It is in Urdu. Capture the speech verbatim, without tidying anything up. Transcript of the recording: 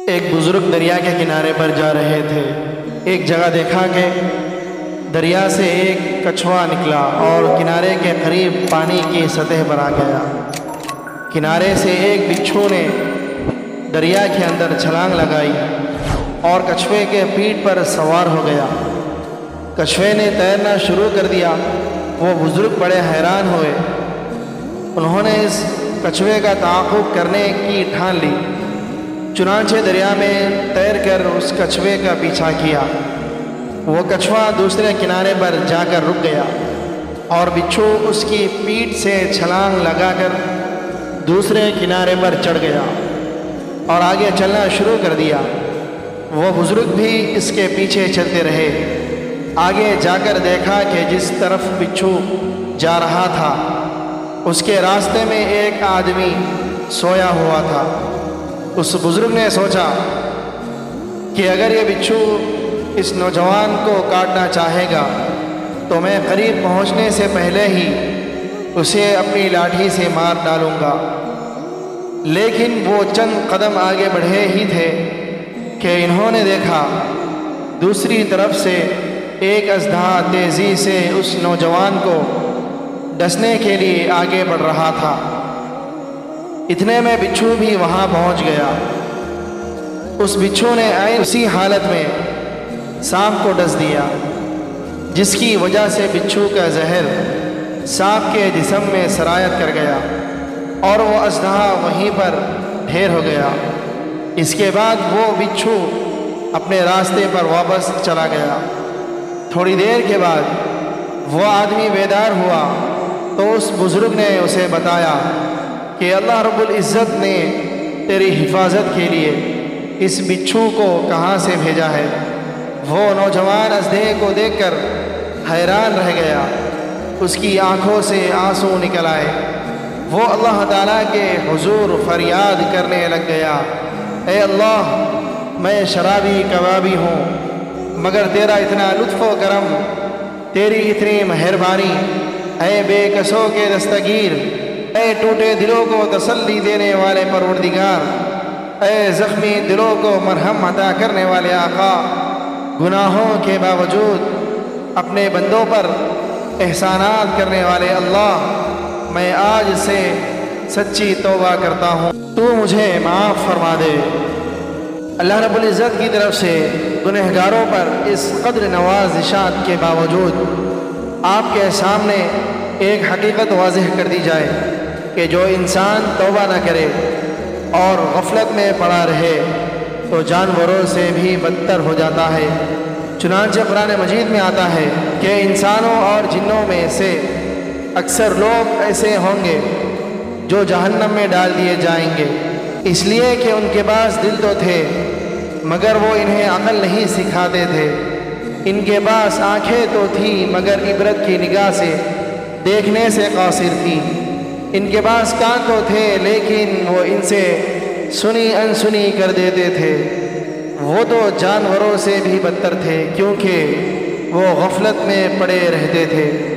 ایک بزرگ دریا کے کنارے پر جا رہے تھے۔ ایک جگہ دیکھا کہ دریا سے ایک کچھوا نکلا اور کنارے کے قریب پانی کی سطح پر آ گیا۔ کنارے سے ایک بچھو نے دریا کے اندر چھلانگ لگائی اور کچھوے کے پیٹھ پر سوار ہو گیا۔ کچھوے نے تیرنا شروع کر دیا۔ وہ بزرگ بڑے حیران ہوئے۔ انہوں نے اس کچھوے کا تعاقب کرنے کی ٹھان لی، چنانچہ دریا میں تیر کر اس کچھوے کا پیچھا کیا۔ وہ کچھوا دوسرے کنارے پر جا کر رک گیا اور بچھو اس کی پیٹھ سے چھلانگ لگا کر دوسرے کنارے پر چڑھ گیا اور آگے چلنا شروع کر دیا۔ وہ بزرگ بھی اس کے پیچھے چلتے رہے۔ آگے جا کر دیکھا کہ جس طرف بچھو جا رہا تھا اس کے راستے میں ایک آدمی سویا ہوا تھا۔ اس بزرگ نے سوچا کہ اگر یہ بچھو اس نوجوان کو کاٹنا چاہے گا تو میں قریب پہنچنے سے پہلے ہی اسے اپنی لاٹھی سے مار ڈالوں گا۔ لیکن وہ چند قدم آگے بڑھے ہی تھے کہ انہوں نے دیکھا دوسری طرف سے ایک اژدہا تیزی سے اس نوجوان کو ڈسنے کے لیے آگے بڑھ رہا تھا۔ اتنے میں بچھو بھی وہاں پہنچ گیا۔ اس بچھو نے عین اسی حالت میں سانپ کو ڈس دیا، جس کی وجہ سے بچھو کا زہر سانپ کے جسم میں سرایت کر گیا اور وہ اژدہا وہیں پر ڈھیر ہو گیا۔ اس کے بعد وہ بچھو اپنے راستے پر واپس چلا گیا۔ تھوڑی دیر کے بعد وہ آدمی بیدار ہوا تو اس بزرگ نے اسے بتایا کہ اللہ رب العزت نے تیری حفاظت کے لیے اس بچھو کو کہاں سے بھیجا ہے۔ وہ نوجوان اژدہے کو دیکھ کر حیران رہ گیا۔ اس کی آنکھوں سے آنسو نکل آئے۔ وہ اللہ تعالیٰ کے حضور فریاد کرنے لگ گیا، اے اللہ، میں شرابی کبابی ہوں، مگر تیرا اتنا لطف و کرم، تیری اتنی مہربانی، اے بے کسوں کے دستگیر، اے ٹوٹے دلوں کو تسلی دینے والے پروردگار، اے زخمی دلوں کو مرہم عطا کرنے والے آقا، گناہوں کے باوجود اپنے بندوں پر احسانات کرنے والے اللہ، میں آج سے سچی توبہ کرتا ہوں، تو مجھے معاف فرما دے۔ اللہ رب العزت کی طرف سے گنہگاروں پر اس قدر نوازشات کے باوجود آپ کے سامنے ایک حقیقت واضح کر دی جائے کہ جو انسان توبہ نہ کرے اور غفلت میں پڑا رہے تو جانوروں سے بھی بدتر ہو جاتا ہے۔ چنانچہ قرآن مجید میں آتا ہے کہ انسانوں اور جنوں میں سے اکثر لوگ ایسے ہوں گے جو جہنم میں ڈال دیے جائیں گے، اس لیے کہ ان کے پاس دل تو تھے مگر وہ انہیں عقل نہیں سکھاتے تھے، ان کے پاس آنکھیں تو تھیں مگر عبرت کی نگاہ سے دیکھنے سے قاصر تھیں، ان کے پاس کان تو تھے لیکن وہ ان سے سنی انسنی کر دیتے تھے۔ وہ تو جانوروں سے بھی بدتر تھے کیونکہ وہ غفلت میں پڑے رہتے تھے۔